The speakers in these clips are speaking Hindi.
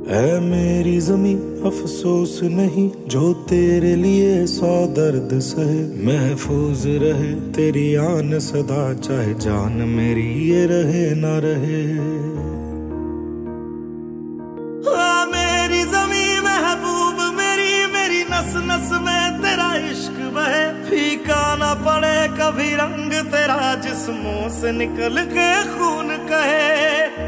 है मेरी ज़मीं अफसोस नहीं जो तेरे लिए 100 दर्द सहे। महफूज रहे तेरी आन सदा, चाहे जान मेरी ये रहे ना रहे। मेरी ज़मीं महबूब मेरी, मेरी नस नस में तेरा इश्क बहे। फीका ना पड़े कभी रंग तेरा, जिस्मों से निकल के खून कहे।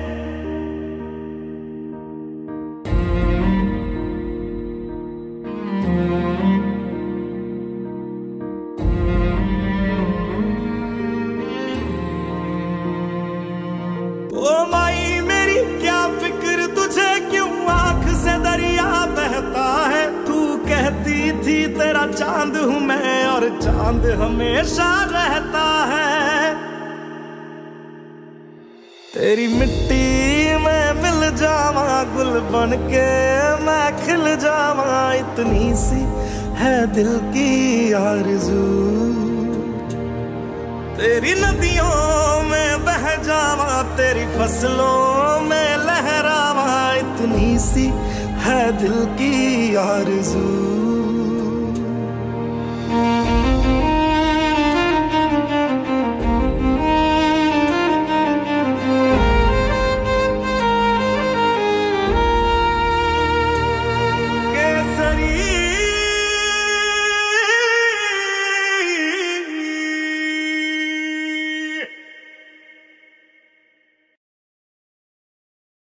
ओ माई मेरी क्या फिक्र तुझे, क्यों आंख से दरिया बहता है। तू कहती थी तेरा चांद हूं मैं, और चांद हमेशा रहता है। तेरी मिट्टी में मिल जावा, गुल बन के मैं खिल जावा। इतनी सी है दिल की आरज़ू, तेरी नदियों में बह जावा, तेरी फसलों में लहरावा। इतनी सी है दिल की आरज़ू।